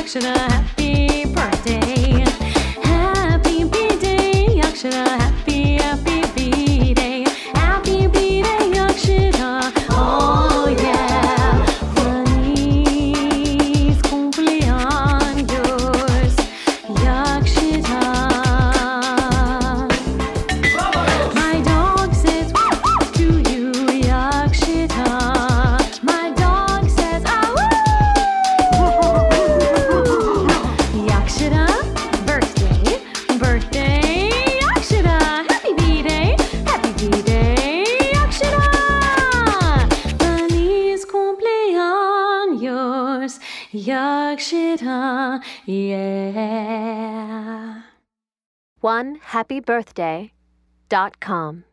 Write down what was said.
Yakshara, happy birthday. Happy B-Day, Yakshara, happy B-Day. Happy B-Day, Yakshara, oh yeah. Feliz cumpleaños, Yakshara. My dog says to you, Yakshara. My dog says, Yakshara, birthday, birthday, Yakshara, happy B-Day, Yakshara. Feliz cumpleaños, Yakshara, yeah. OneHappyBirthday.com